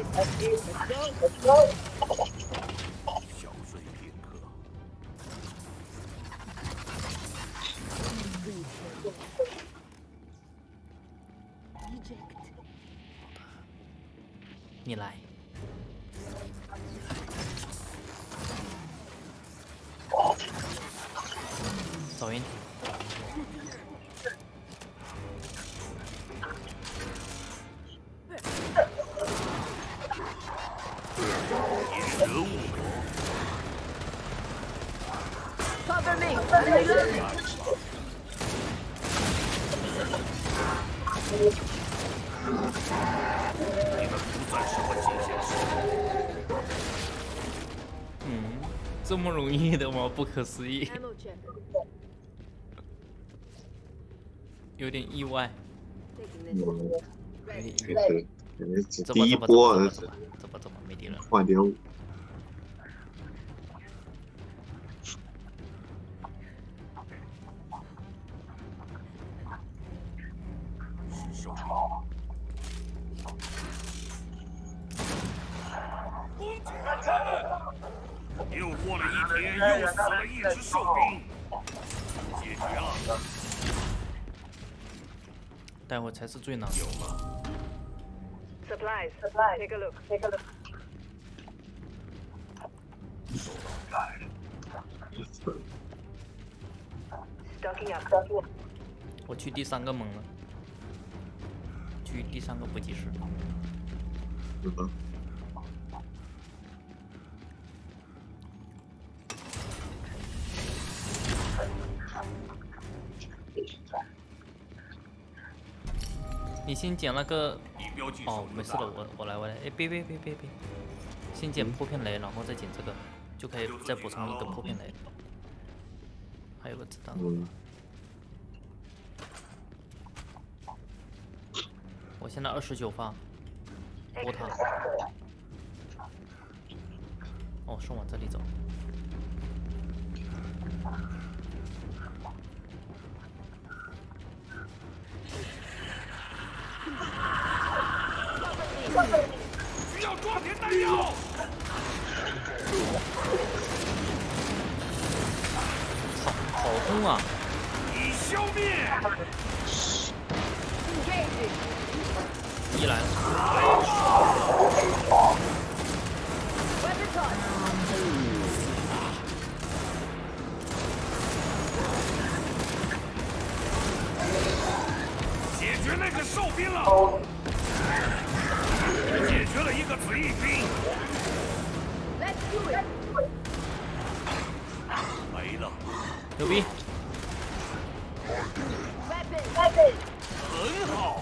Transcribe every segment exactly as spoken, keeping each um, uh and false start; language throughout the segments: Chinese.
小睡片刻。 你来。走晕。 惹我。 Cover me, reloading. 你们不再是我极限时。 嗯，这么容易的吗？不可思议， Ammo check. 有点意外。 Taking this. 嗯， Ready. 这是这是走吧第一走吧波啊，这是走吧走吧走吧走吧，没敌人。 换点五。 手又过了一天，又死了一只兽兵，解决了。 待会才是最难。 有了。 Supplies. Supplies. Take a look. Take a look. 收到。 Stocking up. Stocking up. 我去第三个门了，去第三个补给室。 是的。 你先捡那个哦，没事的，我我来我来，哎，别别别别别，先捡破片雷，然后再捡这个，就可以再补充一个破片雷。还有个子弹。 嗯。 我现在二十九发，波塔。哦，是往这里走。 需要装填弹药。 好痛啊！ 已消灭。 一来了。 解决那个兽兵了。 解决了一个子翼兵，没了， 牛逼！ 很好。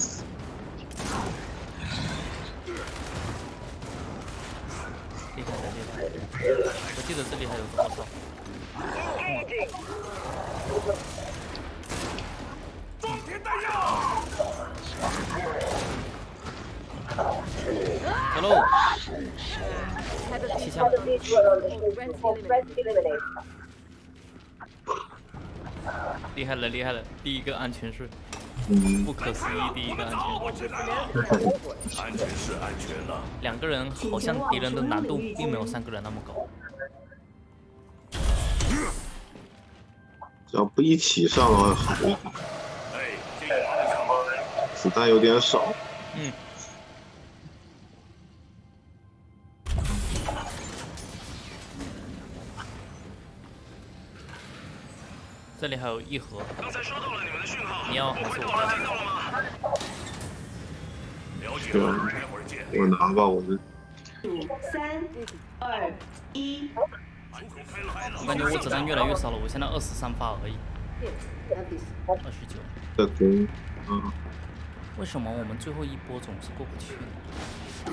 厉害的厉害的！我记得这里还有多少？ 装填弹药。 Hello， 气枪。厉害了厉害了！第一个安全是，不可思议，第一个安全。 安全是安全了。 两个人好像敌人的难度并没有三个人那么高。 只要不一起上的话好一点。 哎，这个方向吗？ 子弹有点少。 嗯。 这里还有一盒。 刚才收到了你们的讯号。 你要还是我要？听到了吗？了解了，待会儿见。 我拿吧，我这。 五、三、二、一。 我感觉我子弹越来越少了，我现在二十三发而已。二十九。 在攻，嗯。 为什么我们最后一波总是过不去呢？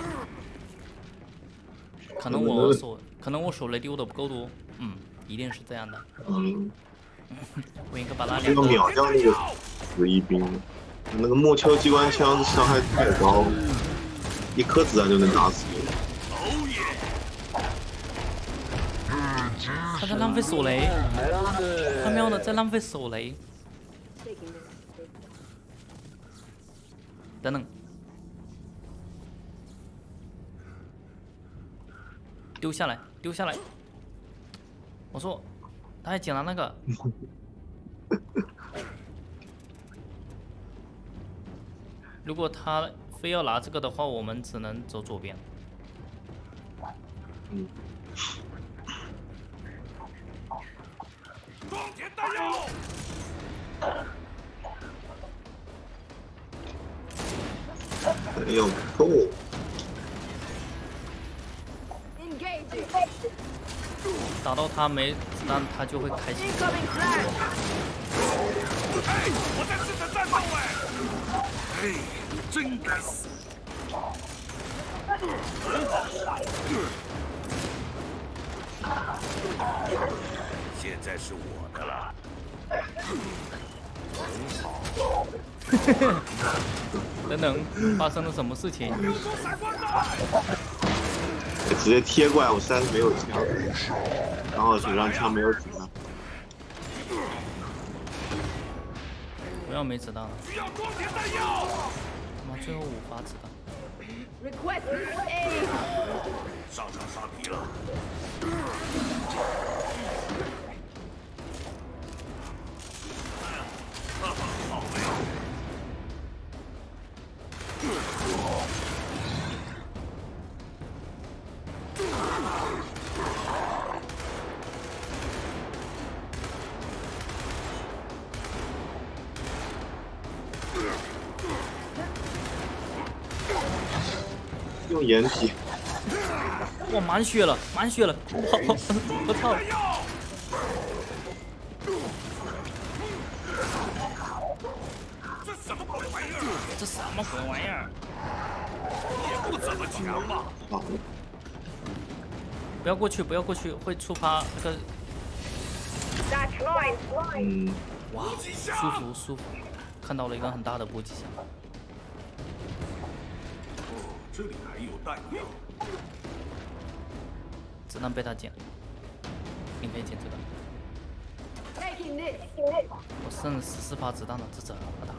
可能我手，可能我手雷丢的不够多，嗯，一定是这样的。 嗯。 我应该把那两个秒掉那个子翼兵，那个莫丘机关枪伤害太高，一颗子弹就能打死你。 他在浪费手雷，他喵的在浪费手雷。等等， 丢下来，丢下来。我说，他还捡了那个。如果他非要拿这个的话，我们只能走左边。 嗯。 装填弹药。 没有够。 打到他没子弹，他就会开心。 哎，我在试着战斗哎！哎，真该死！现在是我的了。很好。 等等，发生了什么事情？ 直接贴过来，我实在是没有枪，然后手上枪没有子弹。 不要没子弹了。 需要装填弹药。 妈，最后五发子弹。 上场杀敌了。好嘞。 用掩体。 哇，满血了，满血了！我操！ 这什么鬼玩意儿？ 这什么鬼玩意儿？ 也不怎么强嘛。 不要过去，不要过去，会触发那个。 嗯。 哇，舒服舒服，看到了一个很大的补给箱。 这里还有弹药， 子弹被他捡，你可以捡这个。我剩十四发子弹了，这怎么打？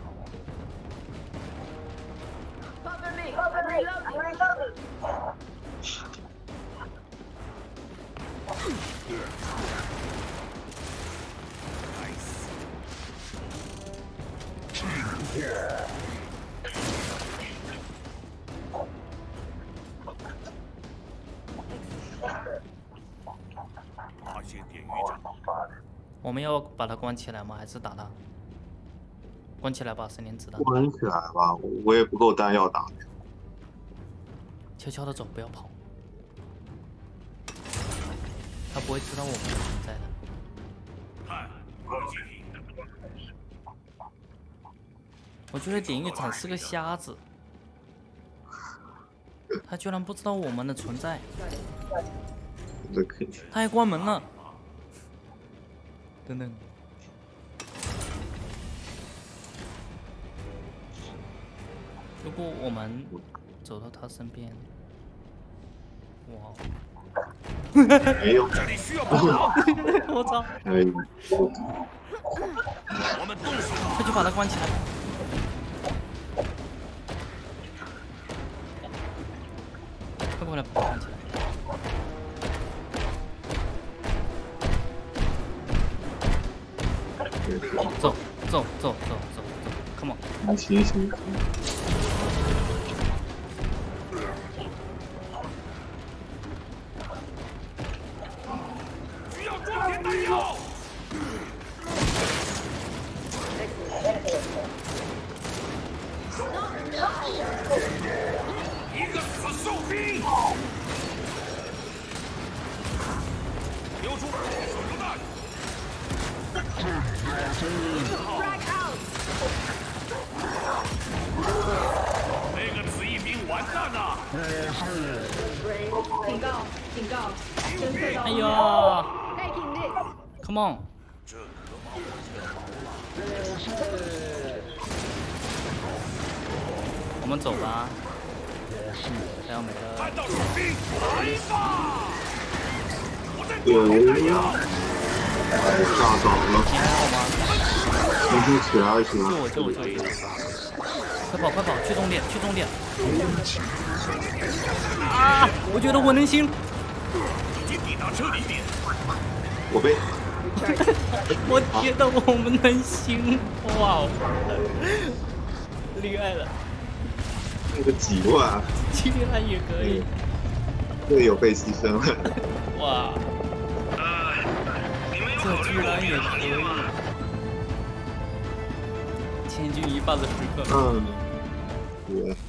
发现电鱼长。 我们要把它关起来吗？还是打它？关起来吧，剩点子弹。 关起来吧，我也不够弹药打。 悄悄的走，不要跑。他不会知道我们的存在的。 看，攻击你。 我觉得典狱长是个瞎子，他居然不知道我们的存在。 这可以。 他还关门了。等等。 如果我们走到他身边，哇！ 没有， 这里需要帮忙。 我操！ 哎， 我们动手吧！ 快去把他关起来！快过来把他关起来！走走走走走走 ，Come on！ 行行。 一个死兽兵，留住手榴弹。那个紫翼兵完蛋了！ 警告！警告！侦测到哎呦 ，Come on！ 这可把我惹毛了。 我们走吧。还要没了。 看到士兵，来吧！我在有装弹药。 大早了， 你还好吗？ 重新起来行吗？ 救我救我救我！快跑快跑，去终点去终点！啊！我觉得我能行。 已经抵达撤离点。 我被我觉得我们能行，哇哦，厉害了， 那个几万， 居然也可以， 队友被牺牲了。 哇， 呃，你们有这考虑过居然也别的行可以业吗？， 千钧一发的时刻。 嗯，对。